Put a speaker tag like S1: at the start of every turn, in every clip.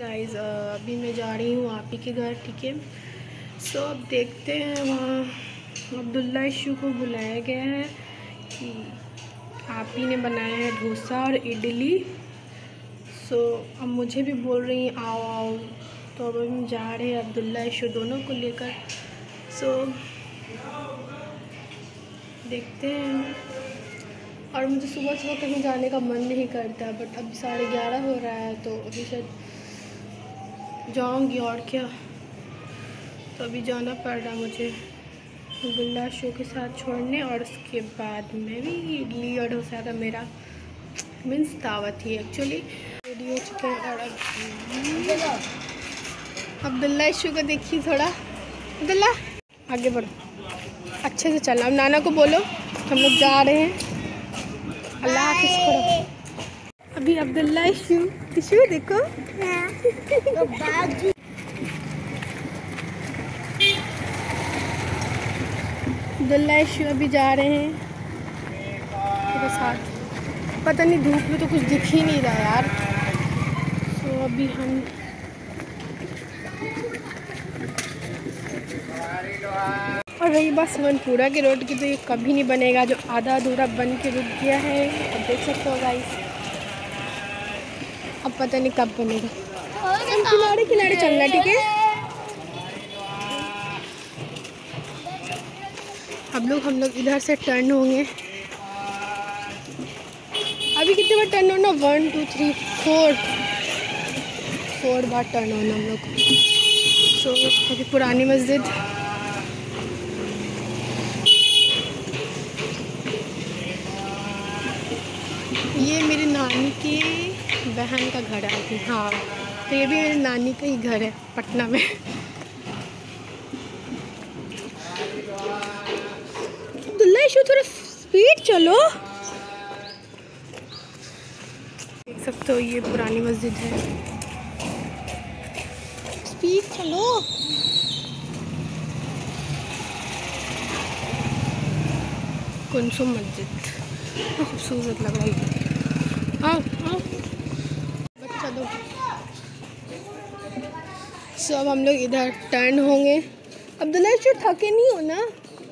S1: Guys अभी मैं जा रही हूँ आप ही के घर, ठीक है। सो अब देखते हैं, वहाँ अब्दुल्ला इशू को बुलाया गया है कि आप ही ने बनाया है डोसा और इडली। सो अब मुझे भी बोल रही हैं आओ आओ, तो अब हम जा रहे हैं अब्दुल्ला इशू दोनों को लेकर। सो देखते हैं। और मुझे सुबह सुबह कहीं जाने का मन नहीं करता, बट अब 11:30 हो रहा है, तो अभी शायद जाऊंगी और क्या। तो अभी जाना पड़ रहा मुझे अब्दुल्ला शो के साथ छोड़ने, और उसके बाद मैं भी इडली और डोसा का मेरा मीन्स दावत ही एक्चुअली रेडी हो चुके हैं। और अब अब्दुल्ला इशू को देखिए थोड़ा। अब्दुल्ला आगे बढ़ो, अच्छे से चलना। अब नाना को बोलो हम लोग जा रहे हैं। अल्लाह हाफिज़ करो। अभी अब्दुल्ला इशू देखो अब्दुल्ला इशू अभी जा रहे हैं मेरे साथ। पता नहीं धूप में तो कुछ दिख ही नहीं रहा यार। तो अभी हम और रही बात सुमनपुरा के रोड की, तो ये कभी नहीं बनेगा जो आधा अधूरा बन के रुक गया है। अब देख सकते हो गाइस, अब पता नहीं कब बनेगा। हम किनारे किनारे चलना, ठीक है। हम लोग इधर से टर्न होंगे। अभी कितने बार टर्न होना? 1 2 3 4 बार टर्न होना हम लोग। सो अभी पुरानी मस्जिद, ये मेरी नानी की बहन का घर है। हाँ, तो ये भी मेरी नानी का ही घर है पटना में। अब्दुल्ला इशू थोड़ा स्पीड चलो। देख सकते हो ये पुरानी मस्जिद है, स्पीड चलो। कुनसुम मस्जिद खूबसूरत लग रही है। आओ आओ बच्चा दो। सो अब हम लोग इधर टर्न होंगे। अब्दुल्ला इशू थके नहीं हो ना?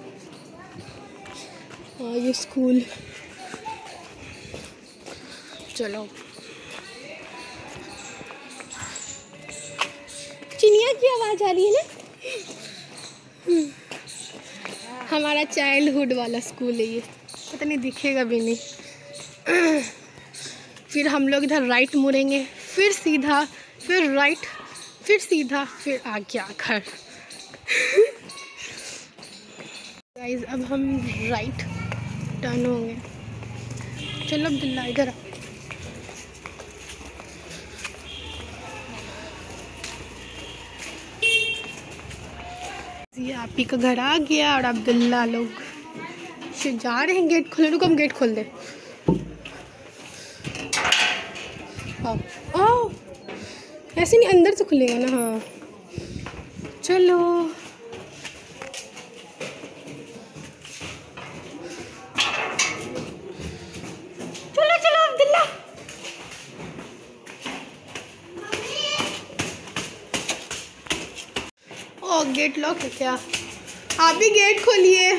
S1: हाँ ये स्कूल, चलो। चिड़िया की आवाज़ आ रही है ना। हमारा चाइल्डहुड वाला स्कूल है ये, पता नहीं दिखेगा भी नहीं। फिर हम लोग इधर राइट मुड़ेंगे, फिर सीधा, फिर राइट, फिर सीधा, फिर आगे घर। गाइस अब हम राइट टर्न होंगे। चलो अब्दुल्ला इधर आ। ये आप ही का घर आ गया, और अब्दुल्ला लोग जा रहे हैं। गेट खोलो, रुको हम गेट खोल दे। आओ, ऐसे नहीं, अंदर से खुलेगा ना। हाँ चलो। चलो चलो अब्दुल्ला। ओ गेट लॉक है क्या? आप भी गेट खोलिए।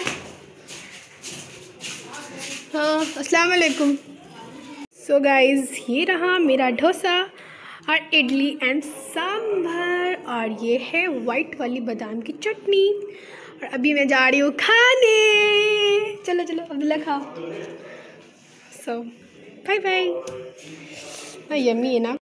S1: हाँ अस्सलाम वालेकुम। सो गाइज़ ये रहा मेरा डोसा और इडली एंड सांभर, और ये है वाइट वाली बादाम की चटनी। और अभी मैं जा रही हूँ खाने। चलो चलो अब्दुल्ला खाओ। सो बाय बाय। यम्मी है ना।